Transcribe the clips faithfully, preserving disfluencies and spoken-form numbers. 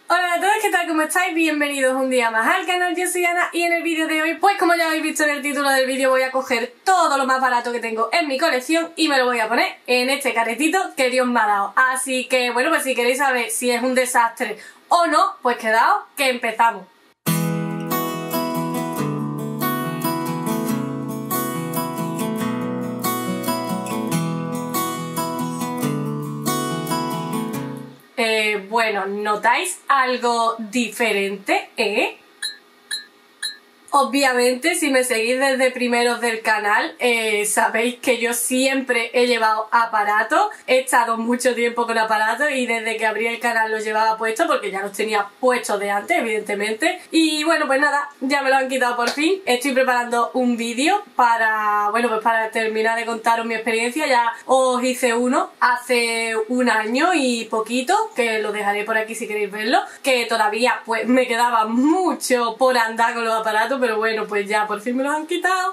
Hola a todos, ¿qué tal? ¿Cómo estáis? Bienvenidos un día más al canal, yo soy Ana y en el vídeo de hoy, pues como ya habéis visto en el título del vídeo, voy a coger todo lo más barato que tengo en mi colección y me lo voy a poner en este caretito que Dios me ha dado. Así que bueno, pues si queréis saber si es un desastre o no, pues quedaos que empezamos. Eh, bueno, ¿notáis algo diferente, eh? Obviamente, si me seguís desde primeros del canal, eh, sabéis que yo siempre he llevado aparatos, he estado mucho tiempo con aparatos y desde que abrí el canal los llevaba puestos porque ya los tenía puestos de antes, evidentemente. Y bueno, pues nada, ya me lo han quitado por fin. Estoy preparando un vídeo para, bueno, pues para terminar de contaros mi experiencia. Ya os hice uno hace un año y poquito, que lo dejaré por aquí si queréis verlo, que todavía pues me quedaba mucho por andar con los aparatos, pero bueno, pues ya por fin me los han quitado.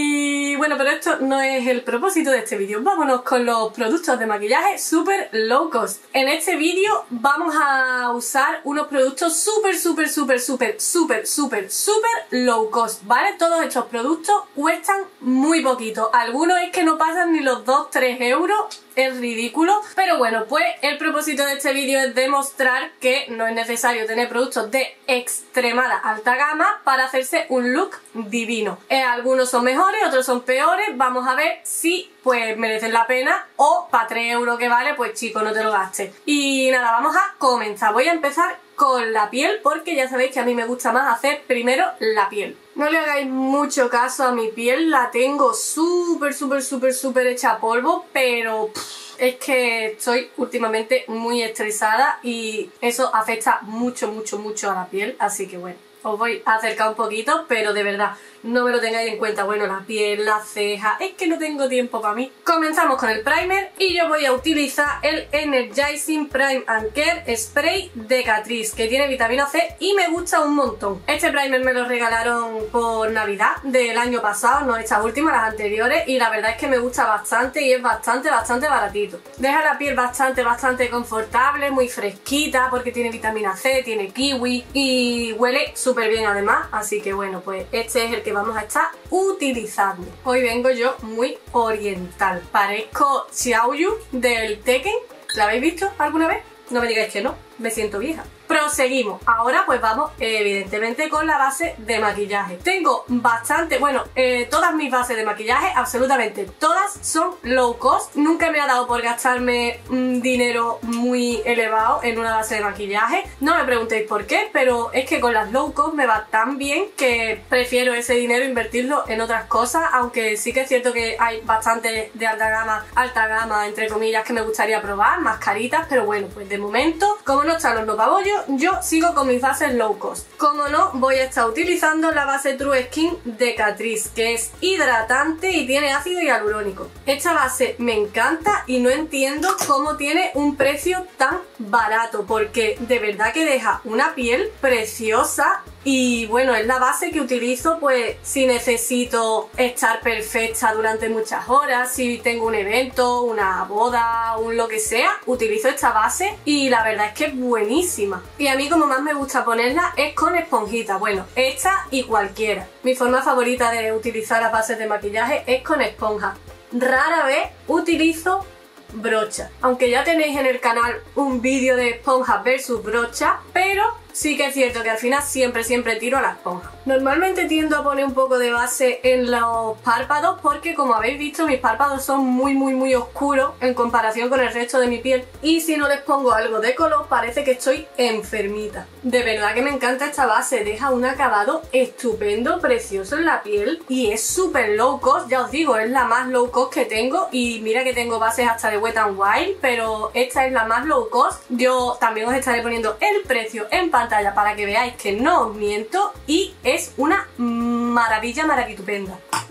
Y bueno, pero esto no es el propósito de este vídeo. Vámonos con los productos de maquillaje super low cost. En este vídeo vamos a usar unos productos súper, súper, súper, súper, súper, súper, súper low cost, ¿vale? Todos estos productos cuestan muy poquito. Algunos es que no pasan ni los dos tres euros. Es ridículo, pero bueno, pues el propósito de este vídeo es demostrar que no es necesario tener productos de extremada alta gama para hacerse un look divino. Eh, algunos son mejores, otros son peores, vamos a ver si pues merecen la pena o para tres euros que vale, pues chico, no te lo gastes. Y nada, vamos a comenzar. Voy a empezar con la piel porque ya sabéis que a mí me gusta más hacer primero la piel. No le hagáis mucho caso a mi piel, la tengo súper, súper, súper, súper hecha polvo, pero pff, es que estoy últimamente muy estresada y eso afecta mucho, mucho, mucho a la piel, así que bueno, os voy a acercar un poquito, pero de verdad, no me lo tengáis en cuenta. Bueno, la piel, la ceja, es que no tengo tiempo para mí. Comenzamos con el primer y yo voy a utilizar el Energizing Prime and Care Spray de Catrice, que tiene vitamina C y me gusta un montón. Este primer me lo regalaron por Navidad del año pasado, no estas últimas, las anteriores, y la verdad es que me gusta bastante y es bastante, bastante baratito. Deja la piel bastante, bastante confortable, muy fresquita porque tiene vitamina C, tiene kiwi y huele súper bien además, así que bueno, pues este es el que vamos a estar utilizando. Hoy vengo yo muy oriental, parezco Xiaoyu del Tekken. ¿La habéis visto alguna vez? No me digáis que no, me siento vieja. Proseguimos. Ahora pues vamos evidentemente con la base de maquillaje. Tengo bastante, bueno, eh, todas mis bases de maquillaje, absolutamente todas son low cost. Nunca me ha dado por gastarme un dinero muy elevado en una base de maquillaje. No me preguntéis por qué, pero es que con las low cost me va tan bien que prefiero ese dinero invertirlo en otras cosas, aunque sí que es cierto que hay bastante de alta gama, alta gama entre comillas, que me gustaría probar, más caritas, pero bueno, pues de momento, como no están los no pabollos, yo sigo con mis bases low cost. Como no, voy a estar utilizando la base True Skin de Catrice, que es hidratante y tiene ácido hialurónico. Esta base me encanta y no entiendo cómo tiene un precio tan barato, porque de verdad que deja una piel preciosa. Y bueno, es la base que utilizo pues si necesito estar perfecta durante muchas horas, si tengo un evento, una boda, un lo que sea, utilizo esta base y la verdad es que es buenísima. Y a mí como más me gusta ponerla es con esponjita, bueno, esta y cualquiera. Mi forma favorita de utilizar las bases de maquillaje es con esponja. Rara vez utilizo brocha, aunque ya tenéis en el canal un vídeo de esponja versus brocha, pero sí que es cierto que al final siempre, siempre tiro a la esponja. Normalmente tiendo a poner un poco de base en los párpados porque como habéis visto mis párpados son muy muy muy oscuros en comparación con el resto de mi piel y si no les pongo algo de color parece que estoy enfermita. De verdad que me encanta esta base, deja un acabado estupendo, precioso en la piel y es súper low cost, ya os digo, es la más low cost que tengo y mira que tengo bases hasta de Wet n Wild, pero esta es la más low cost. Yo también os estaré poniendo el precio en pantalla para que veáis que no os miento y es una maravilla maravitupenda.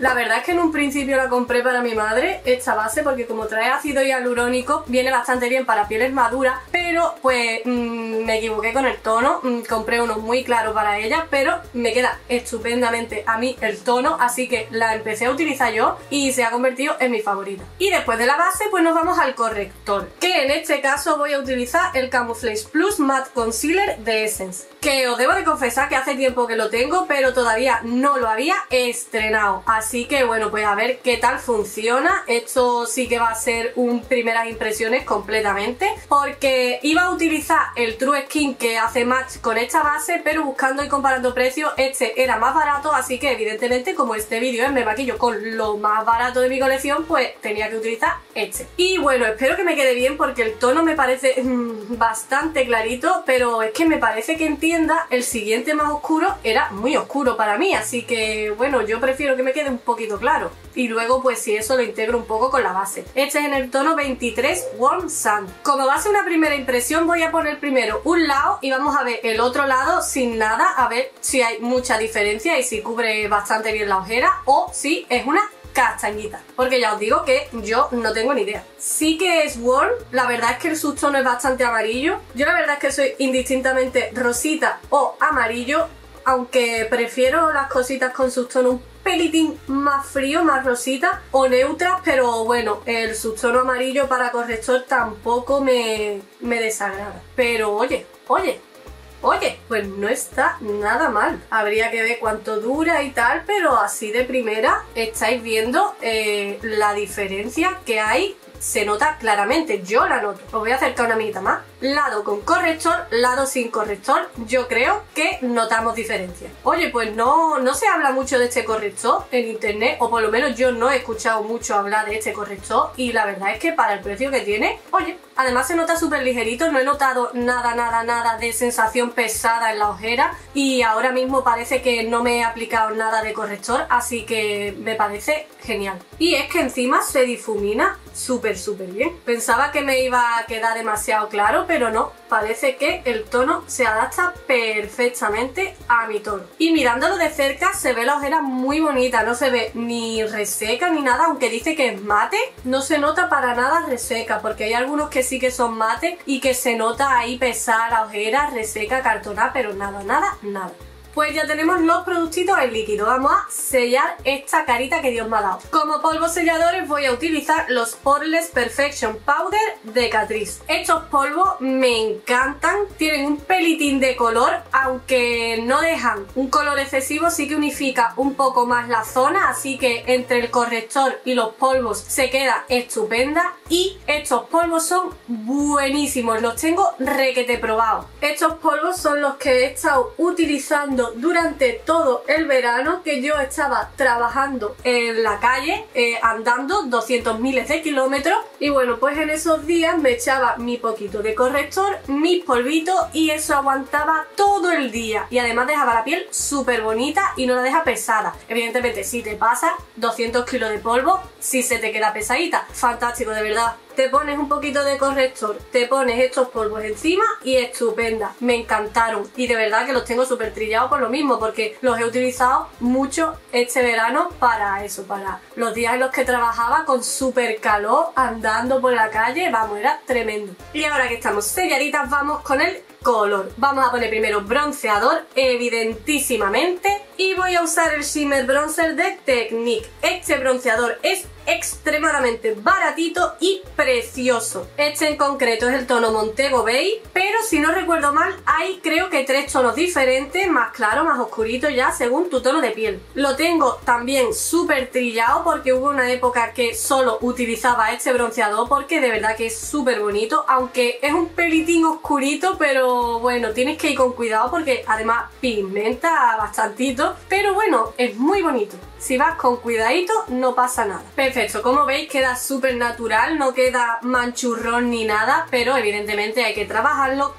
La verdad es que en un principio la compré para mi madre, esta base, porque como trae ácido hialurónico viene bastante bien para pieles maduras, pero pues mmm, me equivoqué con el tono, mmm, compré uno muy claro para ella, pero me queda estupendamente a mí el tono, así que la empecé a utilizar yo y se ha convertido en mi favorita. Y después de la base pues nos vamos al corrector, que en este caso voy a utilizar el Camouflage Plus Matte Concealer de Essence, que os debo de confesar que hace tiempo que lo tengo, pero todavía no lo había estrenado, así que bueno, pues a ver qué tal funciona. Esto sí que va a ser un primeras impresiones completamente, porque iba a utilizar el True Skin que hace match con esta base, pero buscando y comparando precios este era más barato, así que evidentemente como este vídeo es me maquillo con lo más barato de mi colección, pues tenía que utilizar este. Y bueno, espero que me quede bien porque el tono me parece mmm, bastante clarito, pero es que me parece que en tienda el siguiente más oscuro era muy oscuro para mí, así que bueno, yo prefiero que me quede un poquito claro y luego pues si eso lo integro un poco con la base. Este es en el tono veintitrés Warm Sun. Como base una primera impresión voy a poner primero un lado y vamos a ver el otro lado sin nada, a ver si hay mucha diferencia y si cubre bastante bien la ojera o si es una castañita, porque ya os digo que yo no tengo ni idea. Sí que es warm, la verdad es que el subtono es bastante amarillo. Yo la verdad es que soy indistintamente rosita o amarillo, aunque prefiero las cositas con subtono un pelitín más frío, más rosita o neutras, pero bueno, el subtono amarillo para corrector tampoco me, me desagrada. Pero oye, oye, Oye, pues no está nada mal. Habría que ver cuánto dura y tal, pero así de primera estáis viendo eh, la diferencia que hay. Se nota claramente, yo la noto. Os voy a acercar una minita más. Lado con corrector, lado sin corrector, yo creo que notamos diferencia. Oye, pues no, no se habla mucho de este corrector en internet, o por lo menos yo no he escuchado mucho hablar de este corrector, y la verdad es que para el precio que tiene, oye, además se nota súper ligerito, no he notado nada, nada, nada de sensación pesada en la ojera, y ahora mismo parece que no me he aplicado nada de corrector, así que me parece genial. Y es que encima se difumina súper, súper bien. Pensaba que me iba a quedar demasiado claro, pero no, parece que el tono se adapta perfectamente a mi tono. Y mirándolo de cerca se ve la ojera muy bonita, no se ve ni reseca ni nada, aunque dice que es mate, no se nota para nada reseca, porque hay algunos que sí que son mate y que se nota ahí pesada la ojera, reseca, cartonada, pero nada, nada, nada. Pues ya tenemos los productitos en líquido. Vamos a sellar esta carita que Dios me ha dado. Como polvos selladores voy a utilizar los Poreless Perfection Powder de Catrice. Estos polvos me encantan, tienen un pelitín de color, aunque no dejan un color excesivo, sí que unifica un poco más la zona, así que entre el corrector y los polvos se queda estupenda. Y estos polvos son buenísimos, los tengo requete probados. Estos polvos son los que he estado utilizando durante todo el verano, que yo estaba trabajando en la calle, eh, andando doscientos miles de kilómetros, y bueno, pues en esos días me echaba mi poquito de corrector, mis polvitos, y eso aguantaba todo el día, y además dejaba la piel súper bonita y no la deja pesada. Evidentemente si te pasas doscientos kilos de polvo, si se te queda pesadita, fantástico, de verdad. Te pones un poquito de corrector, te pones estos polvos encima y estupenda. Me encantaron y de verdad que los tengo súper trillados por lo mismo, porque los he utilizado mucho este verano para eso, para los días en los que trabajaba con súper calor, andando por la calle, vamos, era tremendo. Y ahora que estamos selladitas vamos con el color. Vamos a poner primero bronceador, evidentísimamente, y voy a usar el Shimmer Bronzer de Technique. Este bronceador es extremadamente baratito y precioso. Este en concreto es el tono Montego Bay, pero si no recuerdo mal hay creo que tres tonos diferentes, más claro, más oscurito, ya según tu tono de piel. Lo tengo también súper trillado porque hubo una época que solo utilizaba este bronceador, porque de verdad que es súper bonito, aunque es un pelitín oscurito, pero bueno, tienes que ir con cuidado porque además pigmenta bastantito, pero bueno, es muy bonito. Si vas con cuidadito no pasa nada. Perfecto, como veis queda súper natural, no queda manchurrón ni nada, pero evidentemente hay que trabajarlo con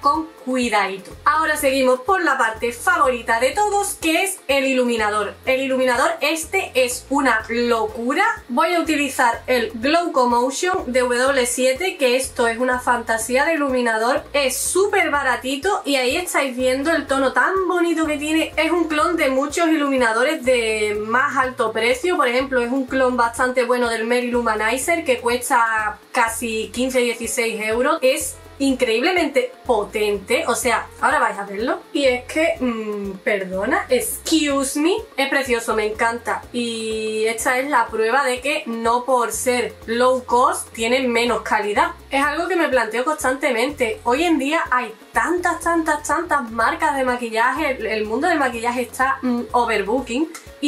cuidadito. Ahora seguimos por la parte favorita de todos, que es el iluminador. El iluminador este es una locura. Voy a utilizar el Glowcomotion de W D siete, que esto es una fantasía de iluminador. Es súper baratito y ahí estáis viendo el tono tan bonito que tiene. Es un clon de muchos iluminadores de más alto precio. Por ejemplo, es un clon bastante bueno del Mary Luminizer, que cuesta casi quince a dieciséis euros. Es increíblemente potente, o sea, ahora vais a verlo. Y es que, mmm, perdona, excuse me, es precioso, me encanta. Y esta es la prueba de que no por ser low cost tiene menos calidad. Es algo que me planteo constantemente. Hoy en día hay tantas, tantas, tantas marcas de maquillaje. El mundo del maquillaje está mmm, overbooking.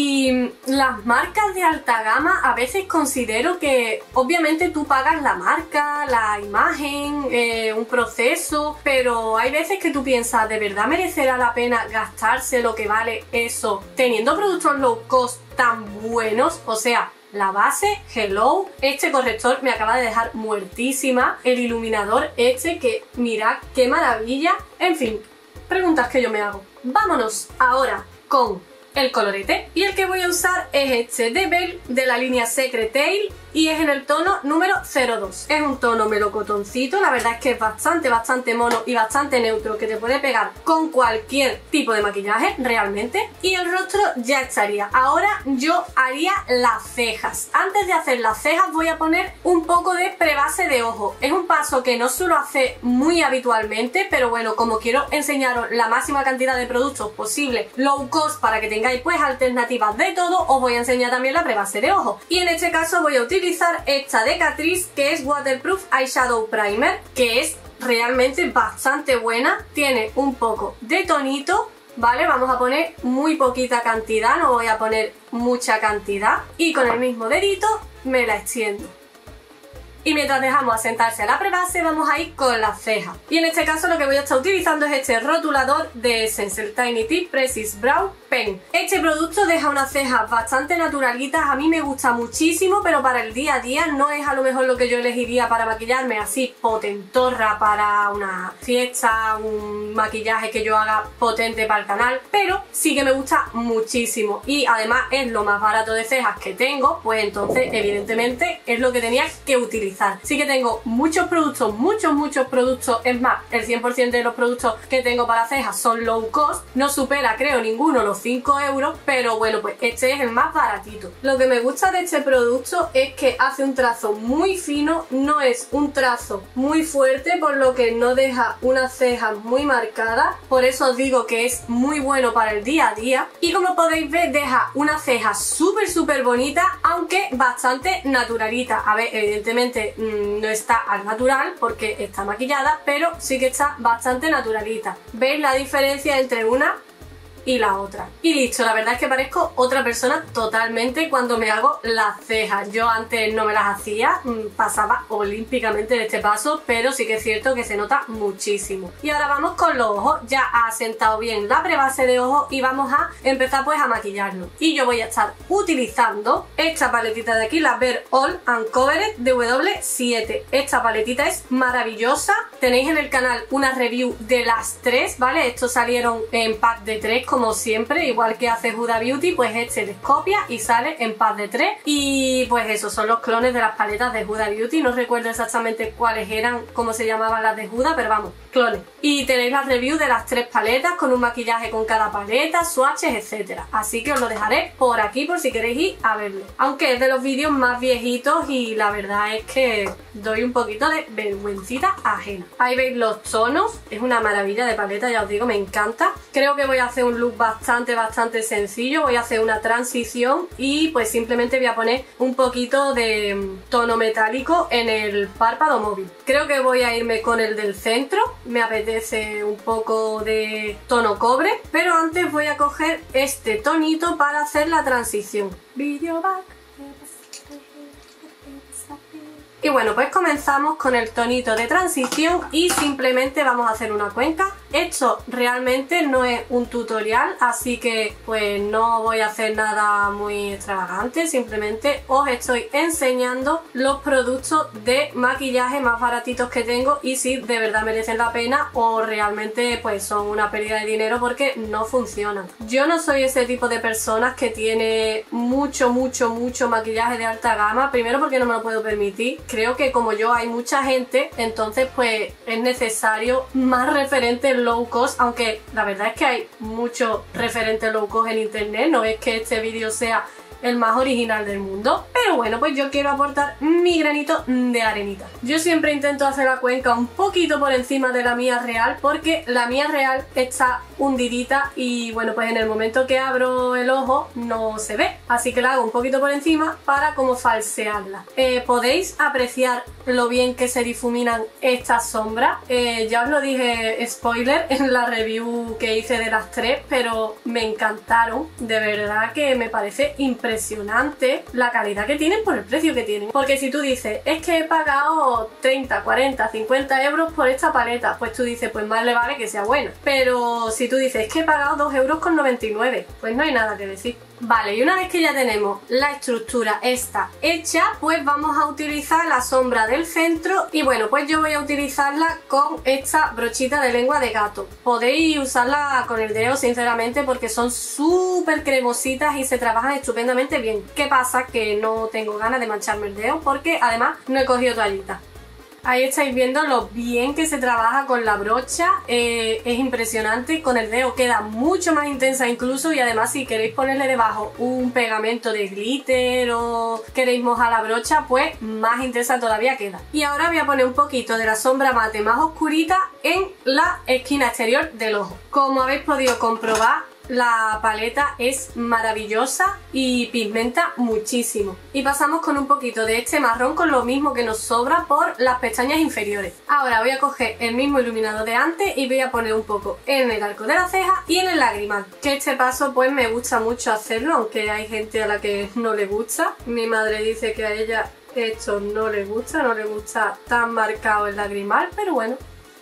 Y las marcas de alta gama a veces considero que obviamente tú pagas la marca, la imagen, eh, un proceso, pero hay veces que tú piensas, ¿de verdad merecerá la pena gastarse lo que vale eso teniendo productos low cost tan buenos? O sea, la base, hello, este corrector me acaba de dejar muertísima, el iluminador este que mirad qué maravilla, en fin, preguntas que yo me hago. Vámonos ahora con el colorete, y el que voy a usar es este de Belle de la línea Secretail y es en el tono número cero dos. Es un tono melocotoncito, la verdad es que es bastante, bastante mono y bastante neutro, que te puede pegar con cualquier tipo de maquillaje realmente. Y el rostro ya estaría. Ahora yo haría las cejas. Antes de hacer las cejas voy a poner un poco de prebase de ojo. Es un paso que no suelo hacer muy habitualmente, pero bueno, como quiero enseñaros la máxima cantidad de productos posible low cost para que tengáis pues alternativas de todo, os voy a enseñar también la prebase de ojo. Y en este caso voy a utilizar esta de Catrice, que es Waterproof Eyeshadow Primer, que es realmente bastante buena. Tiene un poco de tonito, ¿vale? Vamos a poner muy poquita cantidad, no voy a poner mucha cantidad. Y con el mismo dedito me la extiendo. Y mientras dejamos asentarse a la prebase, vamos a ir con las cejas. Y en este caso lo que voy a estar utilizando es este rotulador de Essence, el Tiny Tip Precise Brow Pen. Este producto deja unas cejas bastante naturalitas, a mí me gusta muchísimo, pero para el día a día no es a lo mejor lo que yo elegiría para maquillarme así potentorra para una fiesta, un maquillaje que yo haga potente para el canal, pero sí que me gusta muchísimo. Y además es lo más barato de cejas que tengo, pues entonces evidentemente es lo que tenía que utilizar. Sí que tengo muchos productos, muchos, muchos productos, es más, el cien por ciento de los productos que tengo para cejas son low cost, no supera creo ninguno los cinco euros, pero bueno, pues este es el más baratito. Lo que me gusta de este producto es que hace un trazo muy fino, no es un trazo muy fuerte, por lo que no deja unas cejas muy marcadas, por eso os digo que es muy bueno para el día a día. Y como podéis ver, deja una ceja súper, súper bonita, aunque bastante naturalita. A ver, evidentemente no está al natural porque está maquillada, pero sí que está bastante naturalita. ¿Veis la diferencia entre una y la otra? Y listo, la verdad es que parezco otra persona totalmente cuando me hago las cejas. Yo antes no me las hacía, pasaba olímpicamente de este paso, pero sí que es cierto que se nota muchísimo. Y ahora vamos con los ojos. Ya ha sentado bien la prebase de ojo y vamos a empezar pues a maquillarnos. Y yo voy a estar utilizando esta paletita de aquí, la Bare All Uncovered de W D siete. Esta paletita es maravillosa. Tenéis en el canal una review de las tres, ¿vale? Estos salieron en pack de tres como siempre, igual que hace Huda Beauty, pues este les copia y sale en pack de tres. Y pues esos son los clones de las paletas de Huda Beauty. No recuerdo exactamente cuáles eran, cómo se llamaban las de Huda, pero vamos, clones. Y tenéis la review de las tres paletas con un maquillaje con cada paleta, swatches, etcétera. Así que os lo dejaré por aquí por si queréis ir a verlo. Aunque es de los vídeos más viejitos y la verdad es que doy un poquito de vergüencita ajena. Ahí veis los tonos, es una maravilla de paleta, ya os digo, me encanta. Creo que voy a hacer un look bastante, bastante sencillo. Voy a hacer una transición y pues simplemente voy a poner un poquito de tono metálico en el párpado móvil. Creo que voy a irme con el del centro. Me apetece un poco de tono cobre, pero antes voy a coger este tonito para hacer la transición. Video back. Y bueno, pues comenzamos con el tonito de transición y simplemente vamos a hacer una cuenca. Esto realmente no es un tutorial, así que pues no voy a hacer nada muy extravagante, simplemente os estoy enseñando los productos de maquillaje más baratitos que tengo y si de verdad merecen la pena o realmente pues son una pérdida de dinero porque no funcionan. Yo no soy ese tipo de personas que tiene mucho, mucho, mucho maquillaje de alta gama, primero porque no me lo puedo permitir. Creo que como yo hay mucha gente, entonces pues es necesario más referentes low cost, aunque la verdad es que hay muchos referentes low cost en internet, no es que este vídeo sea el más original del mundo, pero bueno, pues yo quiero aportar mi granito de arenita. Yo siempre intento hacer la cuenca un poquito por encima de la mía real porque la mía real está hundidita y bueno, pues en el momento que abro el ojo no se ve, así que la hago un poquito por encima para como falsearla. Eh, podéis apreciar lo bien que se difuminan estas sombras. Eh, ya os lo dije, spoiler, en la review que hice de las tres, pero me encantaron, de verdad que me parece impresionante impresionante la calidad que tienen por el precio que tienen. Porque si tú dices, es que he pagado treinta, cuarenta, cincuenta euros por esta paleta, pues tú dices, pues más le vale que sea buena. Pero si tú dices, es que he pagado dos euros con noventa y nueve, pues no hay nada que decir. Vale, y una vez que ya tenemos la estructura esta hecha, pues vamos a utilizar la sombra del centro y bueno, pues yo voy a utilizarla con esta brochita de lengua de gato. Podéis usarla con el dedo sinceramente porque son súper cremositas y se trabajan estupendamente bien. ¿Qué pasa? Que no tengo ganas de mancharme el dedo porque además no he cogido toallita. Ahí estáis viendo lo bien que se trabaja con la brocha, eh, es impresionante, con el dedo queda mucho más intensa incluso y además si queréis ponerle debajo un pegamento de glitter o queréis mojar la brocha, pues más intensa todavía queda. Y ahora voy a poner un poquito de la sombra mate más oscurita en la esquina exterior del ojo. Como habéis podido comprobar, la paleta es maravillosa y pigmenta muchísimo. Y pasamos con un poquito de este marrón con lo mismo que nos sobra por las pestañas inferiores. Ahora voy a coger el mismo iluminador de antes y voy a poner un poco en el arco de la ceja y en el lagrimal. Que este paso pues me gusta mucho hacerlo, aunque hay gente a la que no le gusta. Mi madre dice que a ella esto no le gusta, no le gusta tan marcado el lagrimal, pero bueno.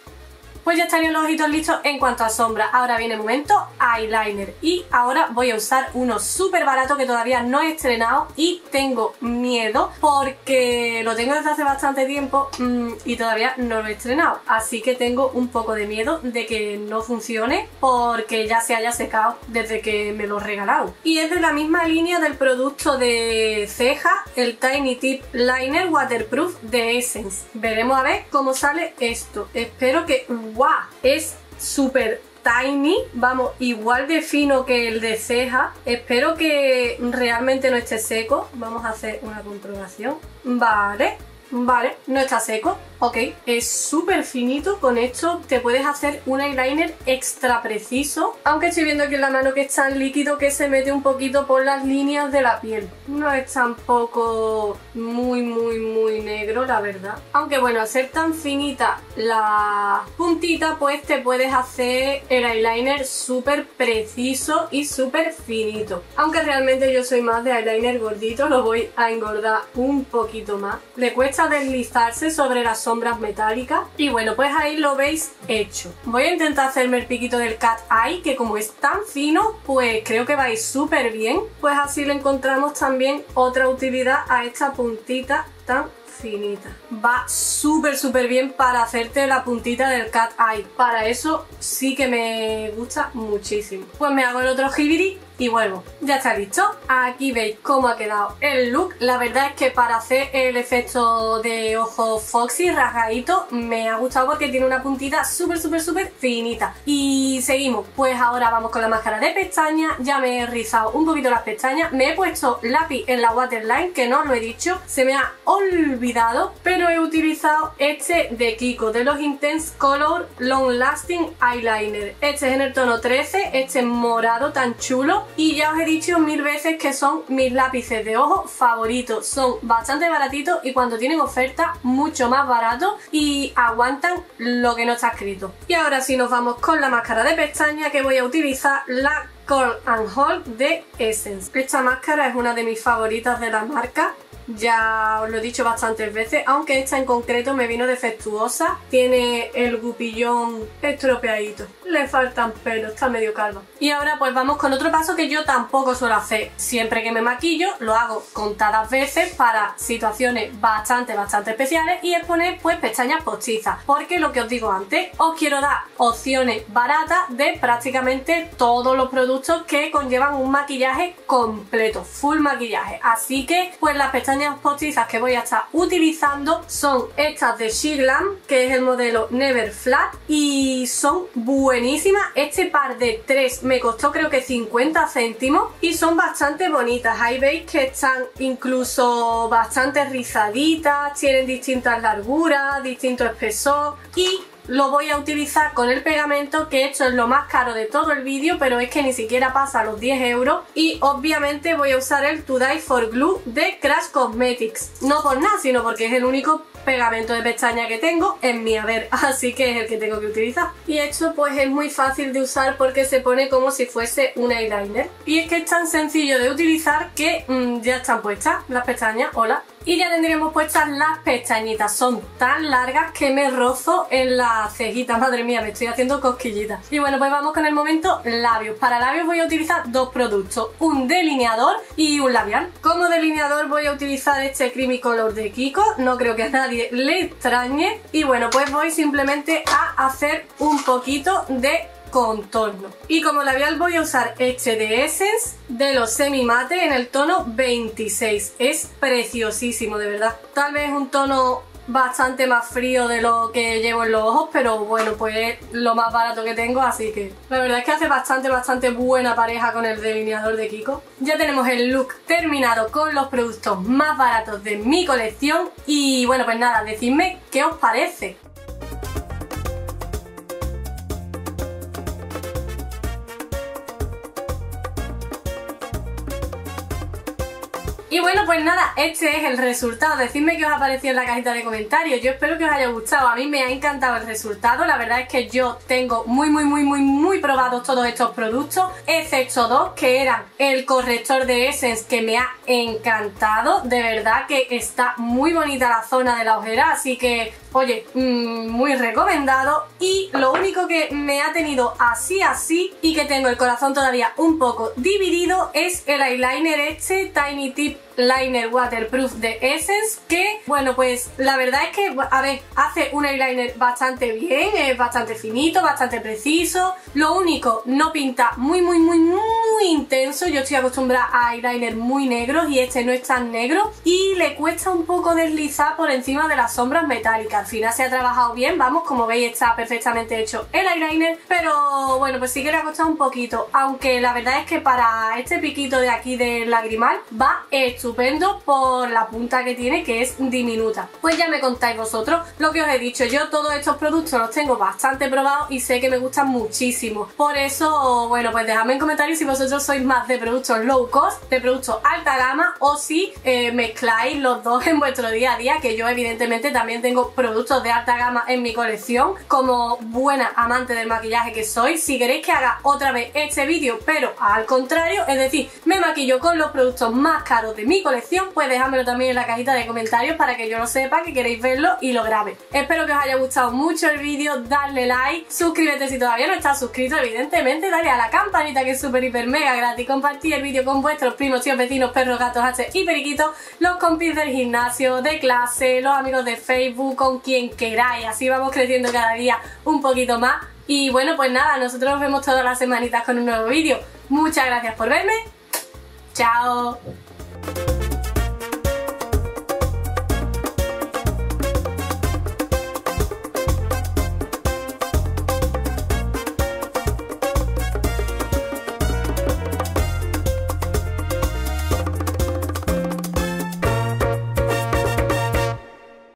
Pues ya estarían los ojitos listos en cuanto a sombra. Ahora viene el momento eyeliner. Y ahora voy a usar uno súper barato que todavía no he estrenado y tengo miedo porque lo tengo desde hace bastante tiempo mmm, y todavía no lo he estrenado. Así que tengo un poco de miedo de que no funcione porque ya se haya secado desde que me lo regalaron. Y es de la misma línea del producto de ceja, el Tiny Tip Liner Waterproof de Essence. Veremos a ver cómo sale esto. Espero que... ¡Wow! Es súper tiny, vamos, igual de fino que el de ceja. Espero que realmente no esté seco. Vamos a hacer una comprobación. Vale, vale, no está seco. Ok, es súper finito, con esto te puedes hacer un eyeliner extra preciso, aunque estoy viendo aquí en la mano que es tan líquido que se mete un poquito por las líneas de la piel. No es tampoco muy muy muy negro, la verdad. Aunque bueno, al ser tan finita la puntita, pues te puedes hacer el eyeliner súper preciso y súper finito. Aunque realmente yo soy más de eyeliner gordito, lo voy a engordar un poquito más. Le cuesta deslizarse sobre la sombra sombras metálicas y bueno, pues ahí lo veis hecho. Voy a intentar hacerme el piquito del cat eye, que como es tan fino, pues creo que va a ir súper bien. Pues así le encontramos también otra utilidad a esta puntita tan finita. Va súper súper bien para hacerte la puntita del cat eye. Para eso sí que me gusta muchísimo. Pues me hago el otro jibiri y vuelvo. Ya está listo. Aquí veis cómo ha quedado el look. La verdad es que para hacer el efecto de ojo foxy rasgadito me ha gustado porque tiene una puntita súper súper súper finita. Y seguimos. Pues ahora vamos con la máscara de pestañas. Ya me he rizado un poquito las pestañas. Me he puesto lápiz en la waterline, que no os lo he dicho. Se me ha olvidado, pero he utilizado este de Kiko, de los Intense Color Long Lasting Eyeliner. Este es en el tono trece, este es morado tan chulo. Y ya os he dicho mil veces que son mis lápices de ojo favoritos. Son bastante baratitos y cuando tienen oferta mucho más baratos y aguantan lo que no está escrito. Y ahora sí nos vamos con la máscara de pestaña, que voy a utilizar la Curl and Hold de Essence. Esta máscara es una de mis favoritas de la marca. ya os lo he dicho bastantes veces, aunque esta en concreto me vino defectuosa, tiene el gupillón estropeadito, le faltan pelos, está medio calva. Y ahora pues vamos con otro paso que yo tampoco suelo hacer siempre que me maquillo, lo hago contadas veces para situaciones bastante bastante especiales, y es poner pues pestañas postizas, porque lo que os digo antes, os quiero dar opciones baratas de prácticamente todos los productos que conllevan un maquillaje completo, full maquillaje. Así que pues las pestañas postizas que voy a estar utilizando son estas de She Glam, que es el modelo Never Flat, y son buenísimas. Este par de tres me costó creo que cincuenta céntimos y son bastante bonitas. Ahí veis que están incluso bastante rizaditas, tienen distintas larguras, distinto espesor, y lo voy a utilizar con el pegamento, que esto es lo más caro de todo el vídeo, pero es que ni siquiera pasa los diez euros. Y obviamente voy a usar el To Die For Glue de Crash Cosmetics, no por nada, sino porque es el único pegamento de pestaña que tengo en mi haber, así que es el que tengo que utilizar. Y esto pues es muy fácil de usar porque se pone como si fuese un eyeliner, y es que es tan sencillo de utilizar que mmm, ya están puestas las pestañas. Hola. Y ya tendríamos puestas las pestañitas. Son tan largas que me rozo en la cejita. Madre mía, me estoy haciendo cosquillitas. Y bueno, pues vamos con el momento labios. Para labios voy a utilizar dos productos, un delineador y un labial. Como delineador voy a utilizar este Creamy Color de Kiko, no creo que a nadie le extrañe. Y bueno, pues voy simplemente a hacer un poquito de contorno. Y como labial voy a usar este de Essence de los Semi Mate en el tono veintiséis. Es preciosísimo, de verdad. Tal vez un tono bastante más frío de lo que llevo en los ojos, pero bueno, pues es lo más barato que tengo, así que la verdad es que hace bastante bastante buena pareja con el delineador de Kiko. Ya tenemos el look terminado con los productos más baratos de mi colección, y bueno, pues nada, decidme qué os parece. Y bueno, pues nada, este es el resultado. Decidme qué os ha parecido en la cajita de comentarios. Yo espero que os haya gustado. A mí me ha encantado el resultado. La verdad es que yo tengo muy, muy, muy, muy, muy probados todos estos productos, excepto dos, que eran el corrector de Essence, que me ha encantado. De verdad que está muy bonita la zona de la ojera, así que, oye, mmm, muy recomendado. Y lo único que me ha tenido así, así, y que tengo el corazón todavía un poco dividido, es el eyeliner este Tiny Tip Liner Waterproof de Essence, que bueno, pues la verdad es que, a ver, hace un eyeliner bastante bien, es bastante finito, bastante preciso. Lo único, no pinta muy muy muy muy intenso. Yo estoy acostumbrada a eyeliner muy negros y este no es tan negro, y le cuesta un poco deslizar por encima de las sombras metálicas. Al final se ha trabajado bien, vamos, como veis está perfectamente hecho el eyeliner, pero bueno, pues sí que le ha costado un poquito, aunque la verdad es que para este piquito de aquí del lagrimal va estupendo por la punta que tiene, que es diminuta. Pues ya me contáis vosotros. Lo que os he dicho, yo todos estos productos los tengo bastante probados y sé que me gustan muchísimo. Por eso, bueno, pues dejadme en comentarios si vosotros sois más de productos low cost, de productos alta gama, o si eh, mezcláis los dos en vuestro día a día, que yo evidentemente también tengo productos de alta gama en mi colección, como buena amante del maquillaje que soy. Si queréis que haga otra vez este vídeo, pero al contrario, es decir, me maquillo con los productos más caros de mi colección, pues dejádmelo también en la cajita de comentarios para que yo lo sepa, que queréis verlo y lo grabe. Espero que os haya gustado mucho el vídeo, darle like, suscríbete si todavía no estás suscrito, evidentemente, dale a la campanita que es súper hiper mega gratis, compartir el vídeo con vuestros primos, tíos, vecinos, perros, gatos, haches y periquitos, los compis del gimnasio, de clase, los amigos de Facebook, con quien queráis, así vamos creciendo cada día un poquito más. Y bueno, pues nada, nosotros nos vemos todas las semanitas con un nuevo vídeo. Muchas gracias por verme, chao.